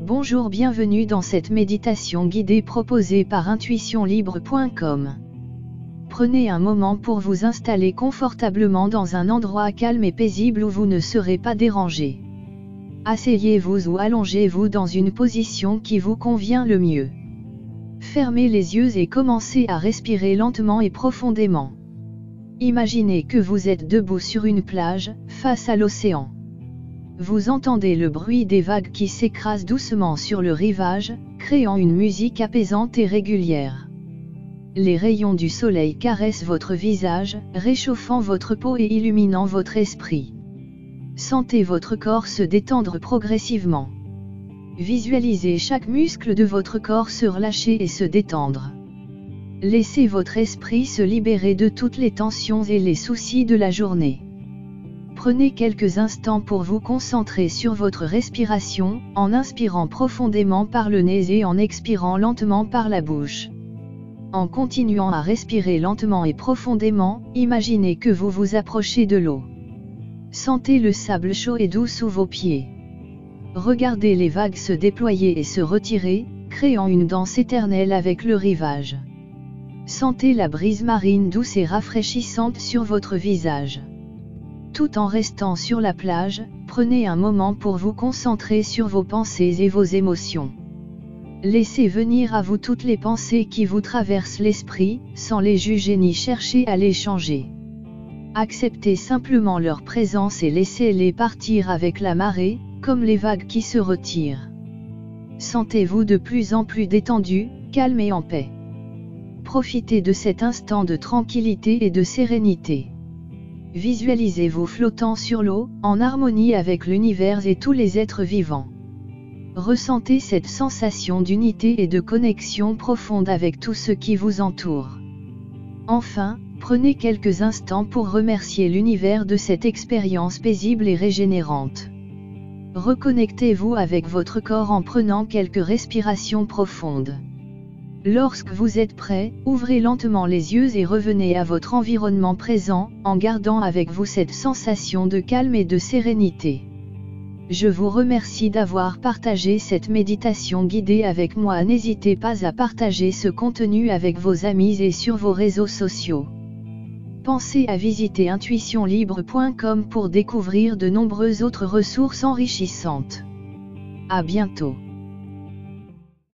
Bonjour, bienvenue dans cette méditation guidée proposée par intuitionlibre.com. Prenez un moment pour vous installer confortablement dans un endroit calme et paisible où vous ne serez pas dérangé. Asseyez-vous ou allongez-vous dans une position qui vous convient le mieux. Fermez les yeux et commencez à respirer lentement et profondément. Imaginez que vous êtes debout sur une plage, face à l'océan. Vous entendez le bruit des vagues qui s'écrasent doucement sur le rivage, créant une musique apaisante et régulière. Les rayons du soleil caressent votre visage, réchauffant votre peau et illuminant votre esprit. Sentez votre corps se détendre progressivement. Visualisez chaque muscle de votre corps se relâcher et se détendre. Laissez votre esprit se libérer de toutes les tensions et les soucis de la journée. Prenez quelques instants pour vous concentrer sur votre respiration, en inspirant profondément par le nez et en expirant lentement par la bouche. En continuant à respirer lentement et profondément, imaginez que vous vous approchez de l'eau. Sentez le sable chaud et doux sous vos pieds. Regardez les vagues se déployer et se retirer, créant une danse éternelle avec le rivage. Sentez la brise marine douce et rafraîchissante sur votre visage. Tout en restant sur la plage, prenez un moment pour vous concentrer sur vos pensées et vos émotions. Laissez venir à vous toutes les pensées qui vous traversent l'esprit, sans les juger ni chercher à les changer. Acceptez simplement leur présence et laissez-les partir avec la marée, comme les vagues qui se retirent. Sentez-vous de plus en plus détendu, calme et en paix. Profitez de cet instant de tranquillité et de sérénité. Visualisez-vous flottant sur l'eau, en harmonie avec l'univers et tous les êtres vivants. Ressentez cette sensation d'unité et de connexion profonde avec tout ce qui vous entoure. Enfin, prenez quelques instants pour remercier l'univers de cette expérience paisible et régénérante. Reconnectez-vous avec votre corps en prenant quelques respirations profondes. Lorsque vous êtes prêt, ouvrez lentement les yeux et revenez à votre environnement présent, en gardant avec vous cette sensation de calme et de sérénité. Je vous remercie d'avoir partagé cette méditation guidée avec moi. N'hésitez pas à partager ce contenu avec vos amis et sur vos réseaux sociaux. Pensez à visiter intuitionlibre.com pour découvrir de nombreuses autres ressources enrichissantes. À bientôt.